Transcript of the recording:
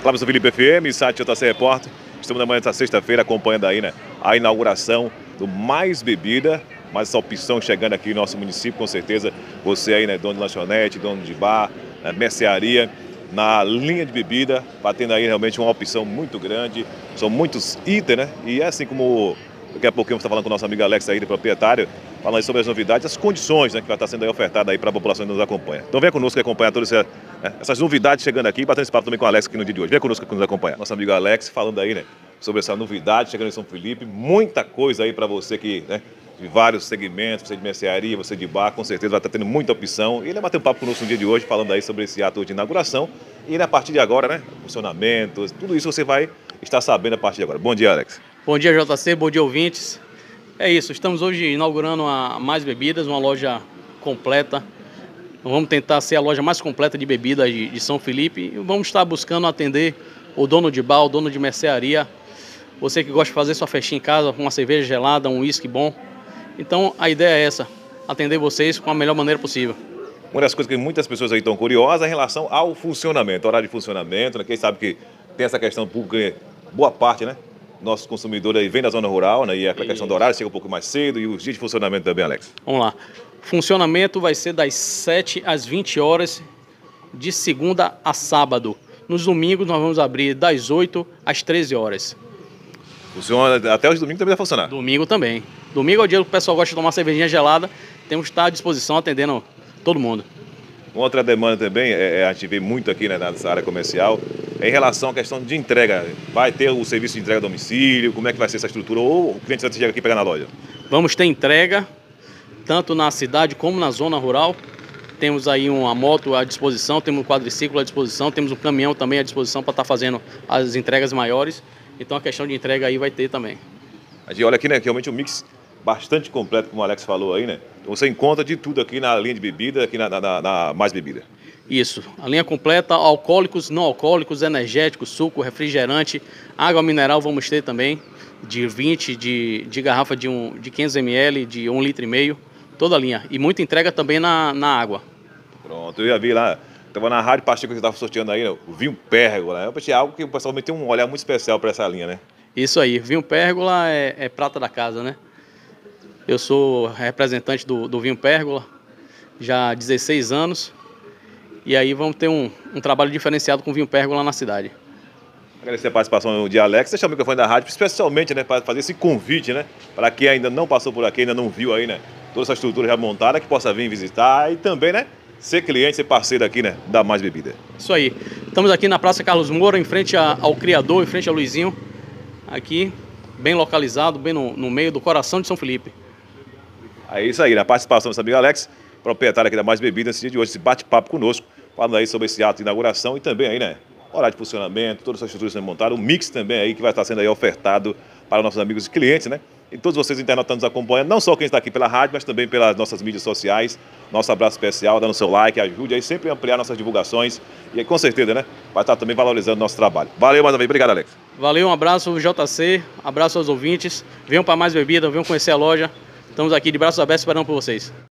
Cláudio Felipe FM, site JC Repórter. Estamos na manhã dessa sexta-feira acompanhando aí, né, a inauguração do Mais Bebida, mais essa opção chegando aqui no nosso município, com certeza. Você aí, né, dono de lanchonete, dono de bar, mercearia, na linha de bebida, batendo aí realmente uma opção muito grande. São muitos itens, né? E é assim como daqui a pouquinho você está falando com o nosso amigo Alex aí, de proprietário, falando aí sobre as novidades, as condições, né, que vai estar sendo aí ofertada aí para a população que nos acompanha. Então venha conosco e acompanhar todas essas novidades chegando aqui, batendo esse papo também com o Alex aqui no dia de hoje. Venha conosco que nos acompanhar. Nosso amigo Alex falando aí, né, sobre essa novidade chegando em São Felipe, muita coisa aí para você que, né, de vários segmentos, você de mercearia, você de bar, com certeza vai estar tendo muita opção. E ele vai bater um papo conosco no dia de hoje, falando aí sobre esse ato de inauguração. E a partir de agora, né, funcionamento, tudo isso você vai estar sabendo a partir de agora. Bom dia, Alex. Bom dia, JC, bom dia, ouvintes. É isso, estamos hoje inaugurando a Mais Bebidas, uma loja completa. Vamos tentar ser a loja mais completa de bebidas de São Felipe. E vamos estar buscando atender o dono de bar, o dono de mercearia. Você que gosta de fazer sua festinha em casa com uma cerveja gelada, um uísque bom. Então a ideia é essa, atender vocês com a melhor maneira possível. Uma das coisas que muitas pessoas aí estão curiosas é em relação ao funcionamento, horário de funcionamento, né? Quem sabe que tem essa questão pública, boa parte, né? Nossos consumidores aí vêm da zona rural, né? E a questão do horário chega um pouco mais cedo e os dias de funcionamento também, Alex. Vamos lá. Funcionamento vai ser das 7 às 20 horas, de segunda a sábado. Nos domingos nós vamos abrir das 8 às 13 horas. Funciona até os domingos também vai funcionar? Domingo também. Domingo é o dia que o pessoal gosta de tomar cervejinha gelada. Temos que estar à disposição atendendo todo mundo. Uma outra demanda também, a gente vê muito aqui, né, nessa área comercial, é em relação à questão de entrega. Vai ter o serviço de entrega a domicílio? Como é que vai ser essa estrutura? Ou o cliente vai chegar aqui e pegar na loja? Vamos ter entrega, tanto na cidade como na zona rural. Temos aí uma moto à disposição, temos um quadriciclo à disposição, temos um caminhão também à disposição para estar fazendo as entregas maiores. Então a questão de entrega aí vai ter também. A gente olha aqui, né, que realmente um mix bastante completo, como o Alex falou aí, né? Então você encontra de tudo aqui na linha de bebida, aqui na Mais Bebida. Isso, a linha completa, alcoólicos, não alcoólicos, energéticos, suco, refrigerante, água mineral vamos ter também, de 20, de garrafa de 500 ml, de 1,5 litro, toda a linha. E muita entrega também na água. Pronto, eu já vi lá, estava na Rádio Pacheco que estava sorteando aí, né, o vinho Pérgola, né? É algo que o pessoal tem um olhar muito especial para essa linha, né? Isso aí, vinho Pérgola é prata da casa, né? Eu sou representante do vinho Pérgola, já há 16 anos, e aí vamos ter um trabalho diferenciado com o vinho Pérgola na cidade. Agradecer a participação de Alex, deixar o microfone da rádio, especialmente, né, para fazer esse convite, né, para quem ainda não passou por aqui, ainda não viu aí, né, toda essa estrutura já montada, que possa vir visitar e também, né, ser cliente, ser parceiro aqui, né, da Mais Bebida. Isso aí, estamos aqui na Praça Carlos Moura, em frente ao Criador, em frente ao Luizinho, aqui, bem localizado, bem no meio do coração de São Felipe. É isso aí, na participação do nosso amigo Alex, proprietário aqui da Mais Bebida, nesse dia de hoje, esse bate-papo conosco, falando aí sobre esse ato de inauguração e também aí, né, horário de funcionamento, todas essas estruturas sendo montadas, o mix também aí que vai estar sendo aí ofertado para nossos amigos e clientes, né? E todos vocês internautas nos acompanham, não só quem está aqui pela rádio, mas também pelas nossas mídias sociais. Nosso abraço especial, dando seu like, ajude aí sempre a ampliar nossas divulgações e aí, com certeza, né, vai estar também valorizando o nosso trabalho. Valeu mais uma vez, obrigado, Alex. Valeu, um abraço, JC, abraço aos ouvintes, venham para Mais Bebida, venham conhecer a loja. Estamos aqui de braços abertos esperando por vocês.